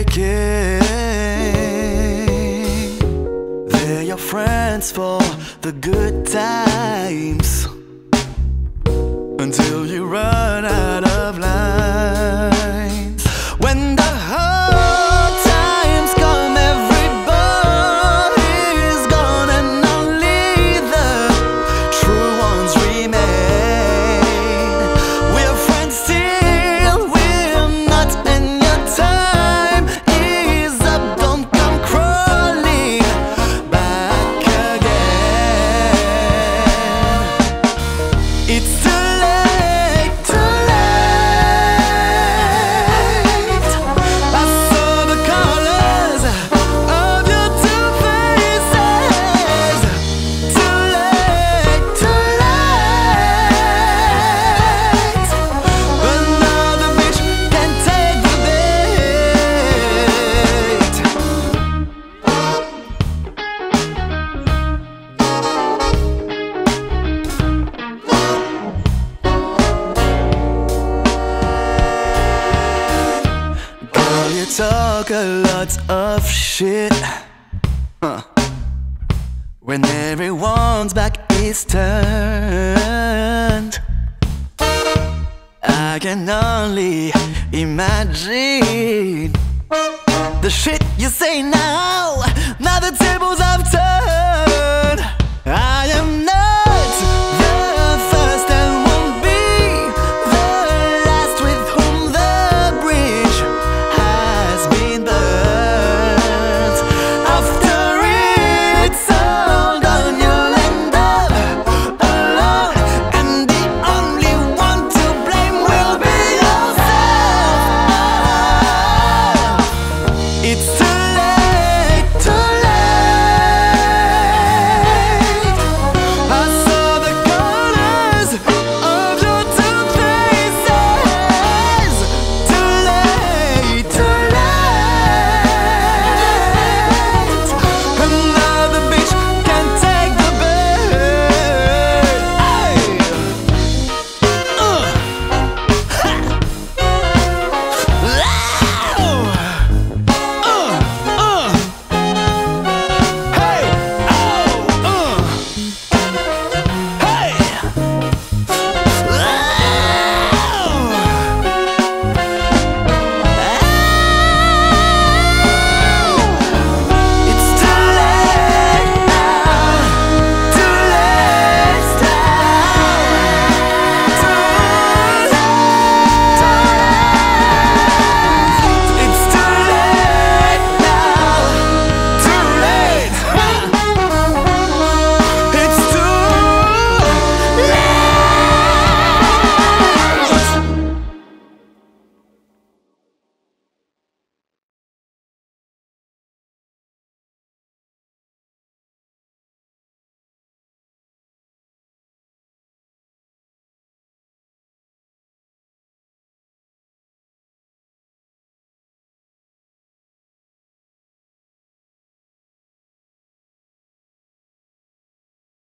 faking. They're your friends for the good times, until you run out of lines. When the hard times come, everybody's gone, and only the true ones remain. We're friends still, we're not, and your time is up. Don't come crawling back again. It's too late, too late. I saw the colors of your two faces. Too late, too late. Another bitch can take the bait. Girl, you talk a lot of shit, when everyone's back is turned. I can only imagine the shit you say now. Now the tables